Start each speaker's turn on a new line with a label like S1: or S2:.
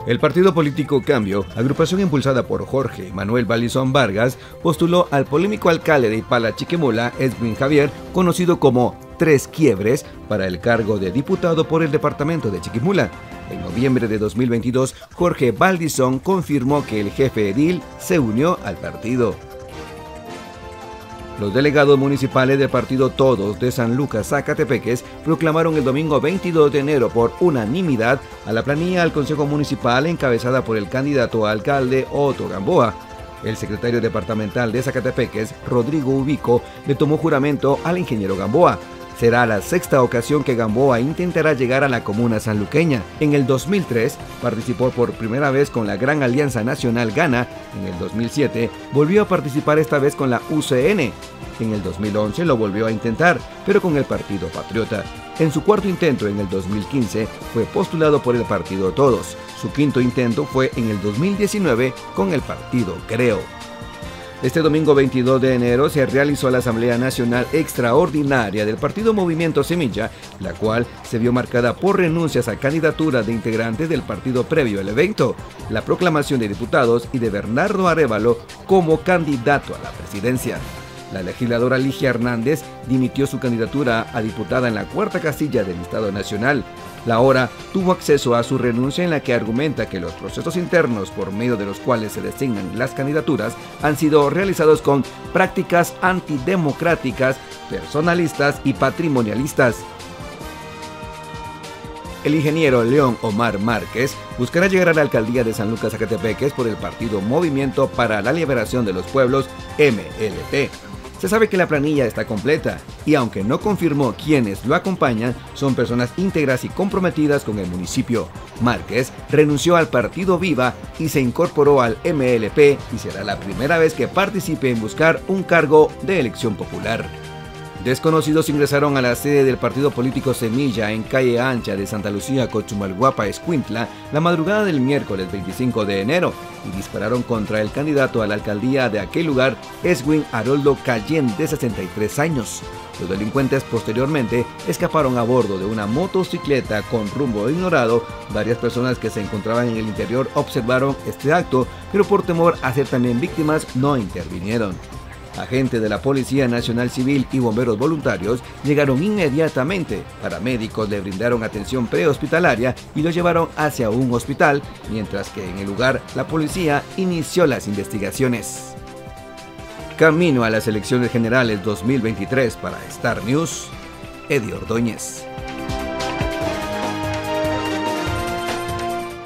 S1: El partido político Cambio, agrupación impulsada por Jorge Manuel Baldizón Vargas, postuló al polémico alcalde de Ipala Chiquimula, Edwin Javier, conocido como Tres Quiebres, para el cargo de diputado por el departamento de Chiquimula. En noviembre de 2022, Jorge Baldizón confirmó que el jefe edil se unió al partido. Los delegados municipales del partido Todos de San Lucas, Zacatepeques, proclamaron el domingo 22 de enero por unanimidad a la planilla al Consejo Municipal encabezada por el candidato a alcalde Otto Gamboa. El secretario departamental de Zacatepeques, Rodrigo Ubico, le tomó juramento al ingeniero Gamboa. Será la sexta ocasión que Gamboa intentará llegar a la comuna sanluqueña. En el 2003 participó por primera vez con la Gran Alianza Nacional Gana. En el 2007 volvió a participar esta vez con la UCN. En el 2011 lo volvió a intentar, pero con el Partido Patriota. En su cuarto intento en el 2015 fue postulado por el partido Todos. Su quinto intento fue en el 2019 con el partido Creo. Este domingo 22 de enero se realizó la Asamblea Nacional Extraordinaria del Partido Movimiento Semilla, la cual se vio marcada por renuncias a candidaturas de integrantes del partido previo al evento, la proclamación de diputados y de Bernardo Arévalo como candidato a la presidencia. La legisladora Ligia Hernández dimitió su candidatura a diputada en la cuarta casilla del Estado Nacional. La hora tuvo acceso a su renuncia en la que argumenta que los procesos internos por medio de los cuales se designan las candidaturas han sido realizados con prácticas antidemocráticas, personalistas y patrimonialistas. El ingeniero León Omar Márquez buscará llegar a la alcaldía de San Lucas, Zacatepeques por el partido Movimiento para la Liberación de los Pueblos, MLP. Se sabe que la planilla está completa y aunque no confirmó quiénes lo acompañan, son personas íntegras y comprometidas con el municipio. Márquez renunció al partido Viva y se incorporó al MLP y será la primera vez que participe en buscar un cargo de elección popular. Desconocidos ingresaron a la sede del partido político Semilla en calle Ancha de Santa Lucía, Cochumalguapa, Escuintla, la madrugada del miércoles 25 de enero y dispararon contra el candidato a la alcaldía de aquel lugar, Edwin Haroldo Cayén, de 63 años. Los delincuentes posteriormente escaparon a bordo de una motocicleta con rumbo ignorado. Varias personas que se encontraban en el interior observaron este acto, pero por temor a ser también víctimas no intervinieron. Agentes de la Policía Nacional Civil y bomberos voluntarios llegaron inmediatamente. Paramédicos le brindaron atención prehospitalaria y lo llevaron hacia un hospital, mientras que en el lugar la policía inició las investigaciones. Camino a las elecciones generales 2023 para Star News, Eddie Ordóñez.